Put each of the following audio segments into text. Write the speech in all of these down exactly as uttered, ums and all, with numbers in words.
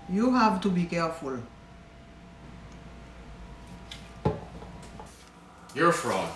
You have to be careful. You're a fraud.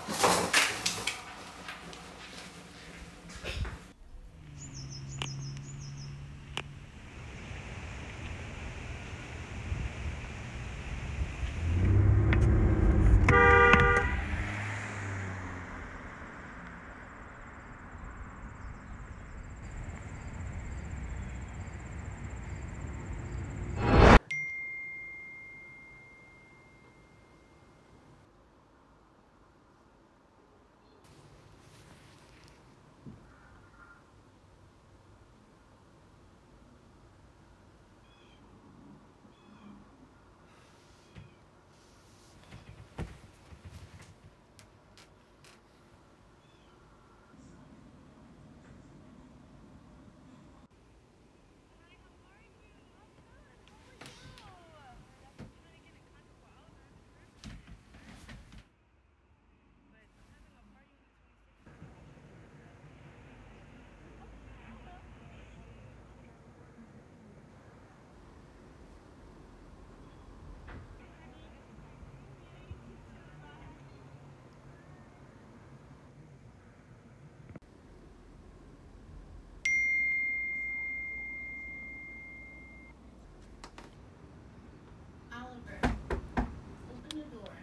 Oliver, open the door.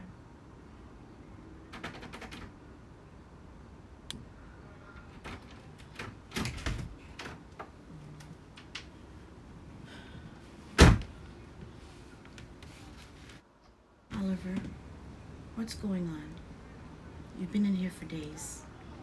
Oliver, what's going on? You've been in here for days.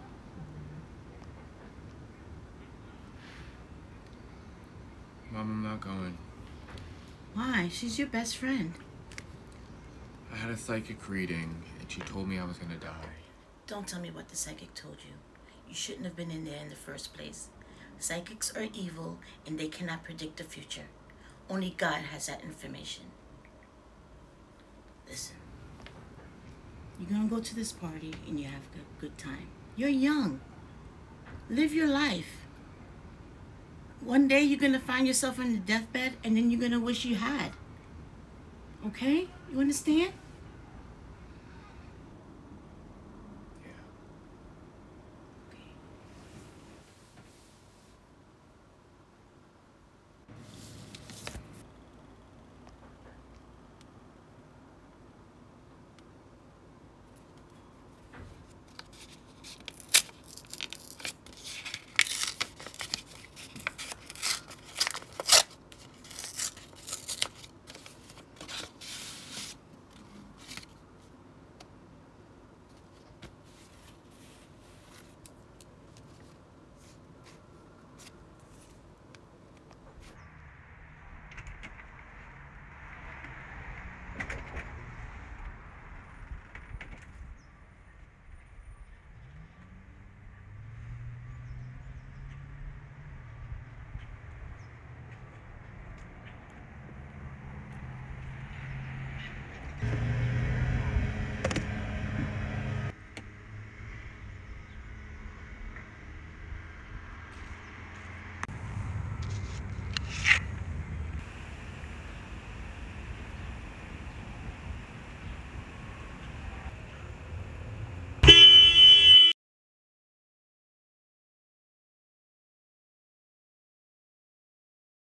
Mom, I'm not going. Why? She's your best friend. I had a psychic reading, and she told me I was gonna die. Don't tell me what the psychic told you. You shouldn't have been in there in the first place. Psychics are evil, and they cannot predict the future. Only God has that information. Listen. You're gonna go to this party, and you have a good time. You're young. Live your life. One day you're gonna find yourself on the deathbed, and then you're gonna wish you had. Okay? You understand?